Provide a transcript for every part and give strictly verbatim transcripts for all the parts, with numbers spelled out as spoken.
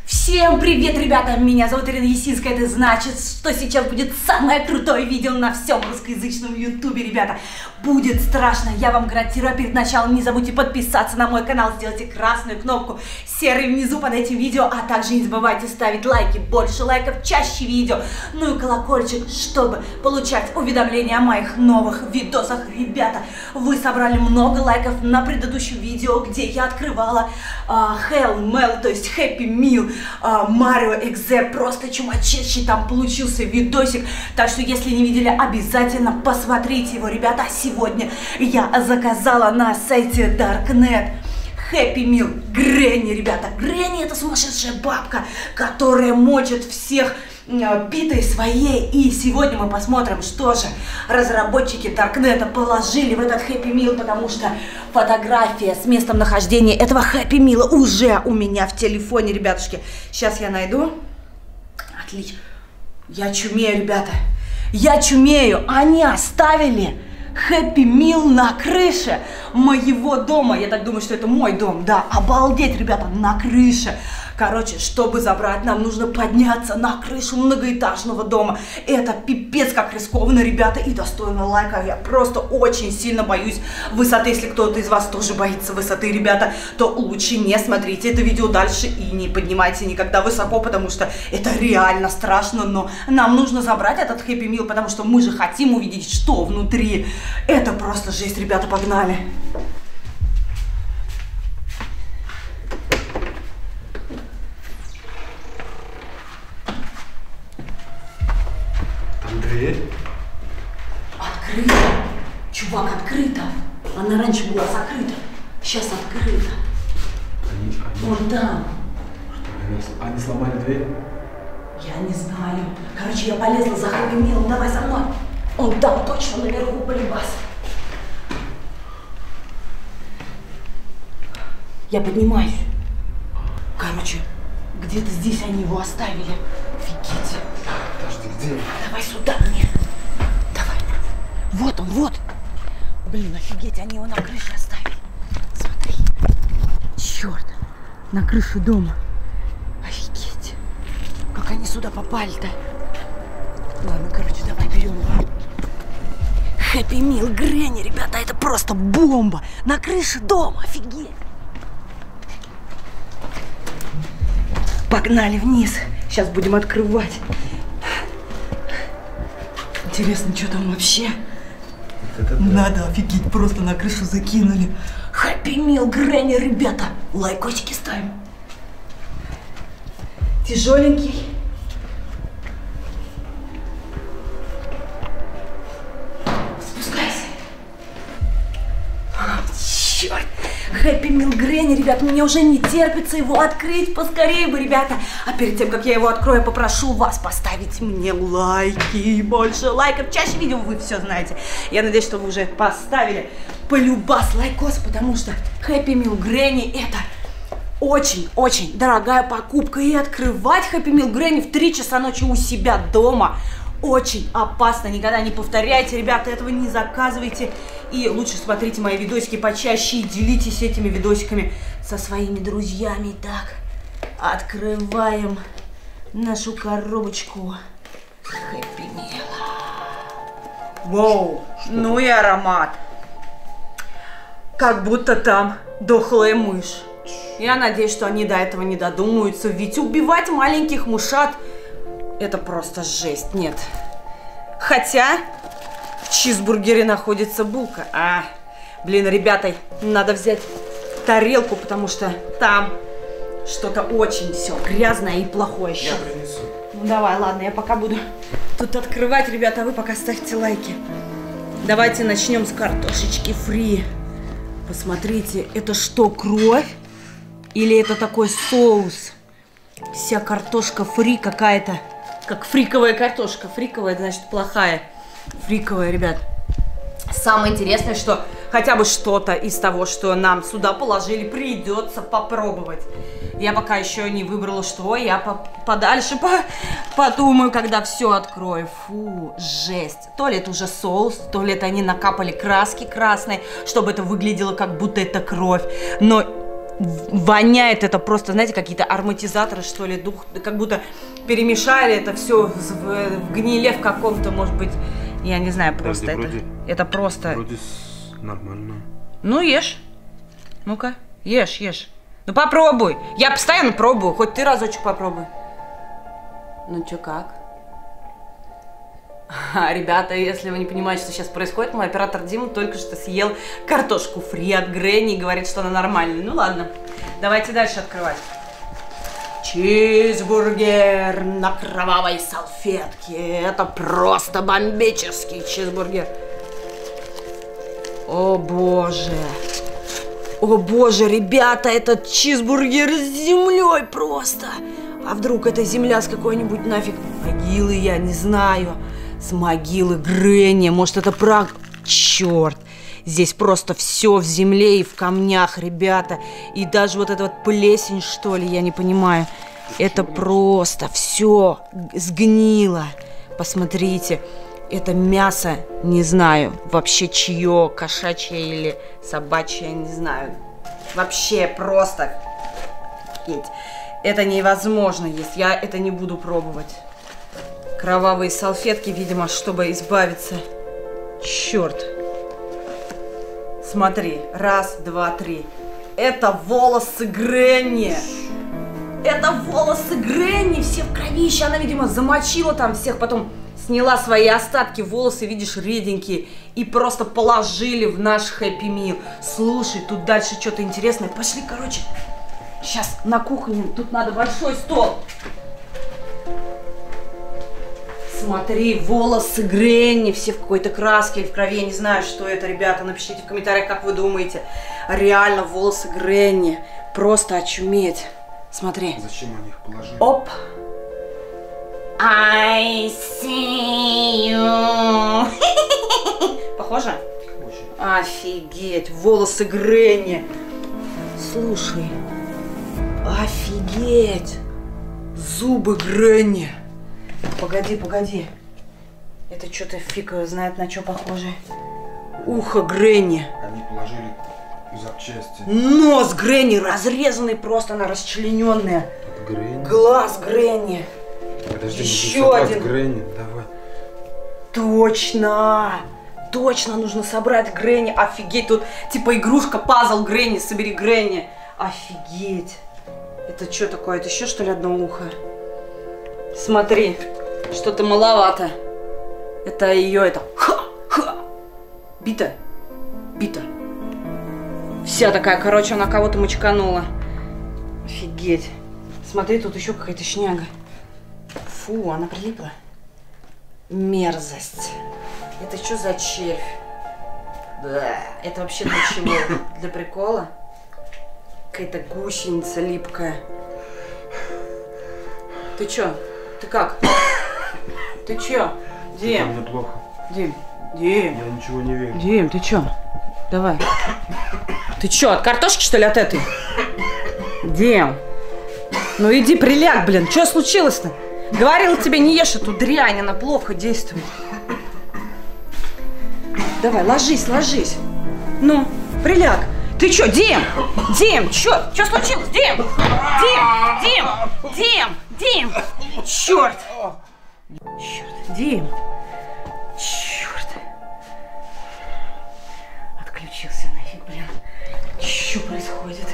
Всем привет, ребята! Меня зовут Ирина Есинская. Это значит, что сейчас будет самое крутое видео на всем русскоязычном ютубе, ребята. Будет страшно, я вам гарантирую. А перед началом не забудьте подписаться на мой канал, сделайте красную кнопку серой внизу под этим видео, а также не забывайте ставить лайки, больше лайков, чаще видео, ну и колокольчик, чтобы получать уведомления о моих новых видосах. Ребята, вы собрали много лайков на предыдущем видео, где я открывала uh, Hell Mel, то есть Happy Meal, Марио uh, Экзе, просто чумачащий там получился видосик, так что если не видели, обязательно посмотрите его, ребята. Сегодня я заказала на сайте Darknet Happy Meal Гренни, ребята. Гренни — это сумасшедшая бабка, которая мочит всех питой своей. И сегодня мы посмотрим, что же разработчики Darknet положили в этот Happy Meal, потому что фотография с местом нахождения этого Happy Meal уже у меня в телефоне, ребятушки. Сейчас я найду. Отлично. Я чумею, ребята. Я чумею. Они оставили Happy Meal на крыше моего дома. Я так думаю, что это мой дом. Да, обалдеть, ребята, на крыше. Короче, чтобы забрать, нам нужно подняться на крышу многоэтажного дома. Это пипец как рискованно, ребята, и достойно лайка. Я просто очень сильно боюсь высоты. Если кто-то из вас тоже боится высоты, ребята, то лучше не смотрите это видео дальше и не поднимайте никогда высоко, потому что это реально страшно. Но нам нужно забрать этот Happy Meal, потому что мы же хотим увидеть, что внутри. Это просто жесть, ребята, погнали. Дверь? Открыто. Чувак, открыто. Она раньше была закрыта. Сейчас открыта. Они, они... Вон там. Что, они сломали дверь? Я не знаю. Короче, я полезла за Happy Meal. Давай за мной. Он там точно наверху, полюбас. Я поднимаюсь. Короче, где-то здесь они его оставили. Офигеть. Подожди, где? Давай сюда мне. Давай. Вот он, вот. Блин, офигеть, они его на крыше оставили. Смотри. Черт. На крыше дома. Офигеть. Как они сюда попали-то? Ладно, короче, давай берем его. Happy Meal Гренни, ребята, это просто бомба. На крыше дома, офигеть. Погнали вниз. Сейчас будем открывать. Интересно, что там вообще? Это, Надо офигеть, просто на крышу закинули. Happy Meal Гренни, ребята. Лайкосики ставим. Тяжеленький. Спускайся. А, черт. Happy Meal Гренни, ребят, мне уже не терпится его открыть. Поскорее бы, ребята. А перед тем, как я его открою, я попрошу вас поставить мне лайки. Больше лайков, чаще видео, вы все знаете. Я надеюсь, что вы уже поставили полюбас лайкос, потому что Happy Meal Гренни это очень-очень дорогая покупка. И открывать Happy Meal Гренни в три часа ночи у себя дома очень опасно. Никогда не повторяйте, ребята, этого не заказывайте. И лучше смотрите мои видосики почаще и делитесь этими видосиками со своими друзьями. Так, открываем нашу коробочку Happy Meal. Воу, ну и аромат. Как будто там дохлая мышь. Я надеюсь, что они до этого не додумаются, ведь убивать маленьких мышат — это просто жесть. Нет. Хотя в чизбургере находится булка. А, блин, ребята, надо взять тарелку, потому что там что-то очень все грязное и плохое. Я принесу. Ну давай, ладно, я пока буду тут открывать, ребята, а вы пока ставьте лайки. Давайте начнем с картошечки фри. Посмотрите, это что, кровь? Или это такой соус? Вся картошка фри какая-то. Как фриковая картошка. Фриковая, это значит плохая. Фриковая, ребят. Самое интересное, что хотя бы что-то из того, что нам сюда положили, придется попробовать. Я пока еще не выбрала, что. Я по подальше по подумаю, когда все открою. Фу, жесть. То ли это уже соус, то ли это они накапали краски красной, чтобы это выглядело, как будто это кровь. Но воняет это просто, знаете, какие-то ароматизаторы, что ли, дух, как будто перемешали это все в, в гниле в каком-то, может быть, я не знаю, просто Вроде, это, вроде, это просто... Вроде с... нормально. Ну, ешь. Ну-ка, ешь, ешь. Ну, попробуй. Я постоянно пробую, хоть ты разочек попробуй. Ну, чё, как? А, ребята, если вы не понимаете, что сейчас происходит, мой оператор Дима только что съел картошку фри от Гренни и говорит, что она нормальная. Ну, ладно, давайте дальше открывать. Чизбургер на кровавой салфетке. Это просто бомбический чизбургер. О, боже. О, боже, ребята, этот чизбургер с землей просто. А вдруг это земля с какой-нибудь нафиг могилы, я не знаю. С могилы Гренни. Может, это праг... Черт. Здесь просто все в земле и в камнях, ребята. И даже вот эта вот плесень, что ли, я не понимаю. Это просто все сгнило. Посмотрите. Это мясо, не знаю, вообще чье, кошачье или собачье, не знаю. Вообще просто. Это невозможно есть. Я это не буду пробовать. Кровавые салфетки, видимо, чтобы избавиться. Черт. Смотри. Раз, два, три. Это волосы Гренни. Это волосы Гренни. Все в кровище. Она, видимо, замочила там всех. Потом сняла свои остатки. Волосы, видишь, реденькие. И просто положили в наш хэппи мил. Слушай, тут дальше что-то интересное. Пошли, короче. Сейчас на кухне. Тут надо большой стол. Смотри, волосы Гренни, все в какой-то краске или в крови, я не знаю, что это, ребята, напишите в комментариях, как вы думаете. Реально, волосы Гренни, просто очуметь. Смотри. Зачем они их положили? Оп. I see you. Похоже? Очень. Офигеть, волосы Гренни. Слушай, офигеть, зубы Гренни. Погоди, погоди. Это что-то фиг знает, на что похоже. Ухо Гренни. Они положили запчасти. Нос Гренни разрезанный просто, она расчлененная. Это Гренни? Глаз Гренни. Подожди, еще один. Гренни, давай. Точно. Точно нужно собрать Гренни. Офигеть, тут типа игрушка, пазл Гренни, собери Гренни. Офигеть. Это что такое? Это еще что ли одно ухо? Смотри, что-то маловато. Это ее, это... Ха-ха! Бита. Бита. Вся такая, короче, она кого-то мочканула. Офигеть. Смотри, тут еще какая-то шняга. Фу, она прилипла. Мерзость. Это что за червь? Да. Это вообще для чего? Для прикола? Какая-то гусеница липкая. Ты чё? Ты как? Ты чё? Дим? Мне плохо. Дим? Дим? Я ничего не верю. Дим, ты чё? Давай. Ты чё, от картошки, что ли, от этой? Дим? Ну иди приляг, блин. Чё случилось-то? Говорила тебе, не ешь эту дрянь, она плохо действует. Давай, ложись, ложись. Ну, приляг. Ты чё, Дим? Дим, чё? Чё случилось? Дим? Дим! Дим! Дим! Дим! Чёрт! Чёрт, Дим! Чёрт! Отключился нафиг, блин. Что происходит?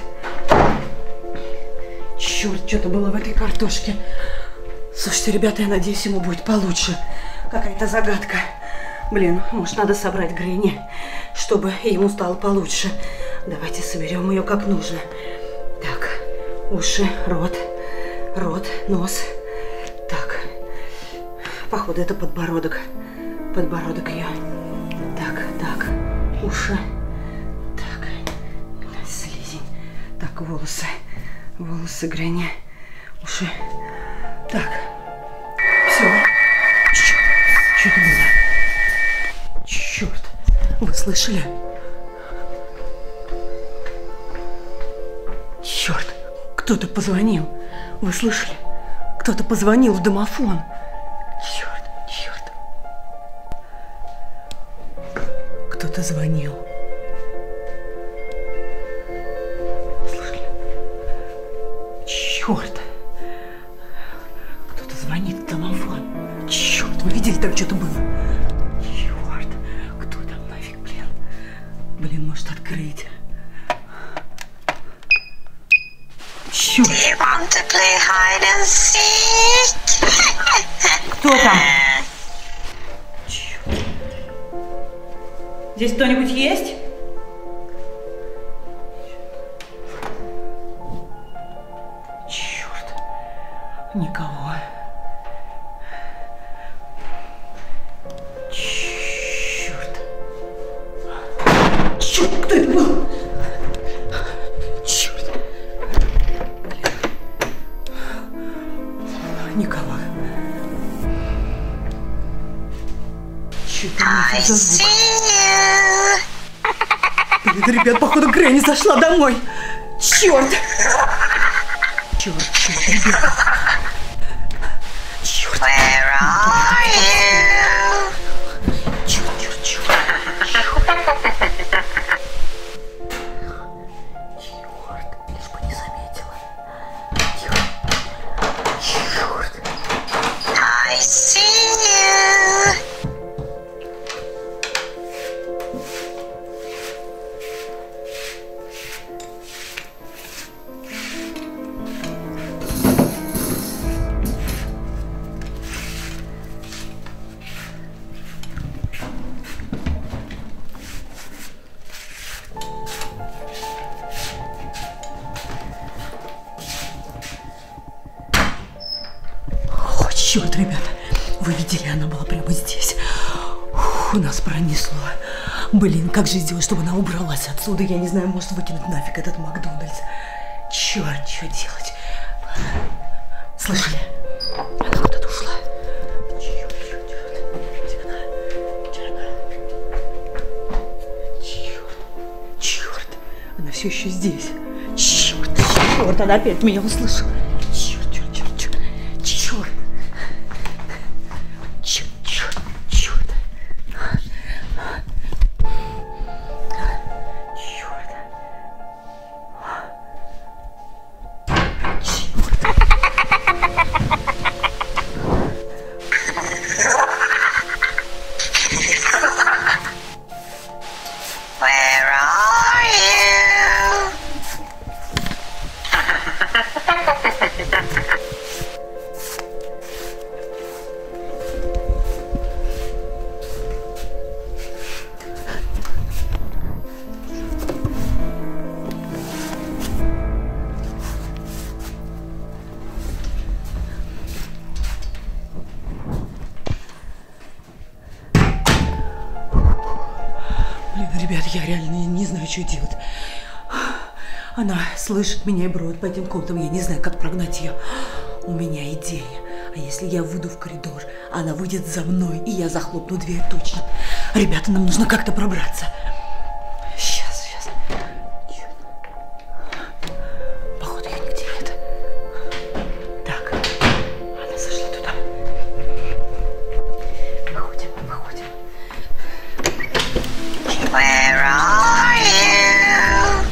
Чёрт, что-то было в этой картошке. Слушайте, ребята, я надеюсь, ему будет получше. Какая-то загадка. Блин, может, надо собрать Гренни, чтобы ему стало получше. Давайте соберем ее как нужно. Так, уши, рот, рот, нос. Так, походу, это подбородок. Подбородок ее. Так, так, уши. Так, слизень. Так, волосы. Волосы Гренни. Уши. Так, все. Что это было? Черт, вы слышали? Черт, кто-то позвонил. Вы слышали? Кто-то позвонил в домофон. Черт, черт. Кто-то звонил. Слышали? Черт! Кто-то звонит в домофон. Черт, вы видели, там что-то было? Черт! Кто там нафиг, блин? Блин, может открыть. Черт! Кто там? Черт! Здесь кто-нибудь есть? Черт! Никого. Черт! Черт, кто это был? Черт! Никого. Черт, это за звук? Блин, ребят, походу Грэнни зашла домой. Черт! Черт, черт, ребят. Черт. Черт, черт, черт. Черт, лишь бы не заметила. Черт. Черт. I see you. Черт, ребята, вы видели, она была прямо здесь. Фу, нас пронесло. Блин, как же сделать, чтобы она убралась отсюда? Я не знаю, может выкинуть нафиг этот Макдональдс. Черт, что делать? Слышали? Она куда-то ушла. Черт, черт, черт. Где она? Где она? Черт, черт. Она все еще здесь. Черт, черт, она опять меня услышала. Черт, черт, черт, черт. Черт. Ребят, я реально не, не знаю, что делать. Она слышит меня и бродит по этим комнатам. Я не знаю, как прогнать ее. У меня идея. А если я выйду в коридор, она выйдет за мной, и я захлопну дверь точно. Ребята, нам нужно как-то пробраться. Сейчас, сейчас. Походу, я нигде нет. Так, она зашла туда. Выходим, выходим. Where are you?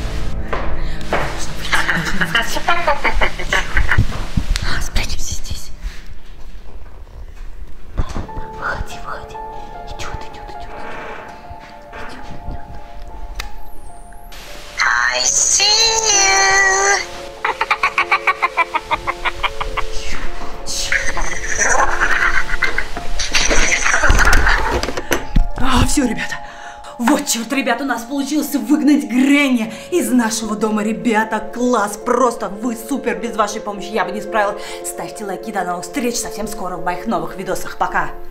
Спрячемся здесь. Выходи, выходи. Идет, идет, идет. Идет, идет. I see you. А, все, ребята. Вот черт, ребята, у нас получилось выгнать Грэнни из нашего дома. Ребята, класс, просто вы супер, без вашей помощи я бы не справилась. Ставьте лайки, до новых встреч, совсем скоро в моих новых видосах, пока.